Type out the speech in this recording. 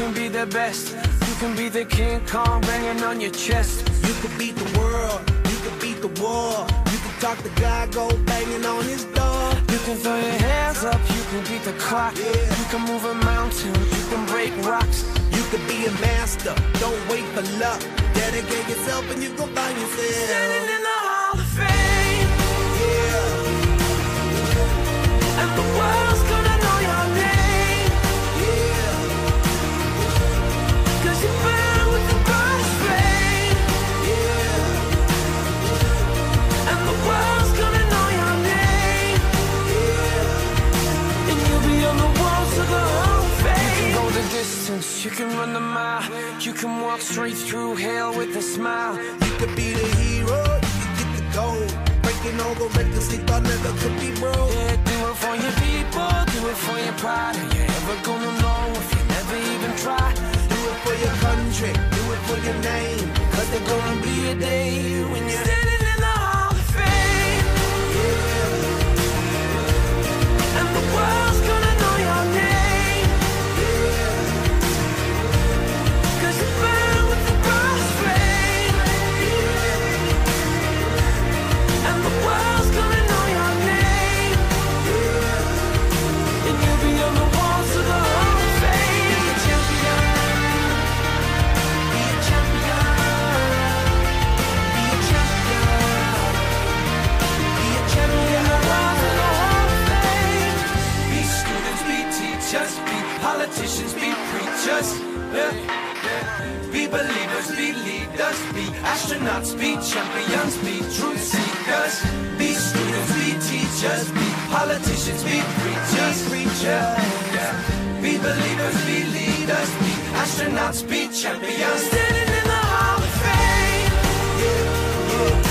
can be the best. You can be the King Kong banging on your chest. You could beat the world, you could beat the war. You can talk to God, go banging on his door. You can throw your hands up, you can beat the clock. You can move a mountain, you can break rocks. You could be a master, don't wait for luck. Dedicate yourself and you gon' find yourself standing in the Hall of Fame. Yeah. And the world's gonna know your name. Yeah. 'Cause you burn with the brightest flame. Yeah. And the world's gonna know your name. Yeah. And you'll be on the walls of the Hall of Fame. You can go the distance, you can run the mile. You can walk straight through hell with a smile. You could be the hero, you could get the gold. Breaking all the records they thought never could be broke. Yeah, do it for your people, do it for your pride. Are you ever gonna know if you never even try? Do it for your country, do it for your name. 'Cause there's gonna be a day when you're standing in the Hall of Fame. yeah. And the world's gonna know your name. Yeah. 'Cause you burn with the brightest flame. And the world's gonna know your name. And you'll be on the walls of the Hall of Fame. Be a champion. Be a champion. Be a champion. Be a champion. The walls of the Hall of Fame. Be students, be teachers, be politicians, be preachers. Yeah. Be believers, be leaders, be astronauts, be champions, be truth seekers. Be students, be teachers, be politicians, be preachers, yeah. Be believers, be leaders, be astronauts, be champions. Standing in the Hall of Fame. Yeah.